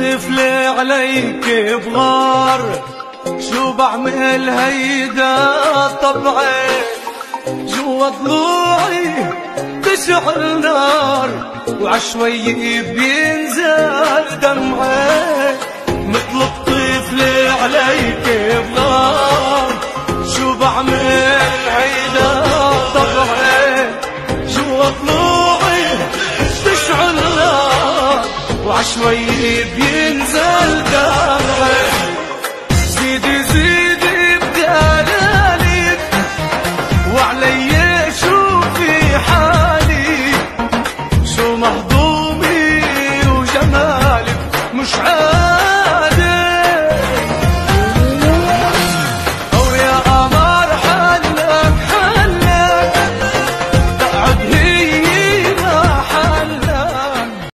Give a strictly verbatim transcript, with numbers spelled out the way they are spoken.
طفل عليك بغار، شو بعمل هيدا طبعي، جوا ضلوعي تشعل نار، وعشوي بينزل دمعي. مثل الطفل عليك بغار، شو بعمل هيدا طبعي، جوا ضلوعي تشعل نار، وعشوي بينزل دمعي. زيدي زيدي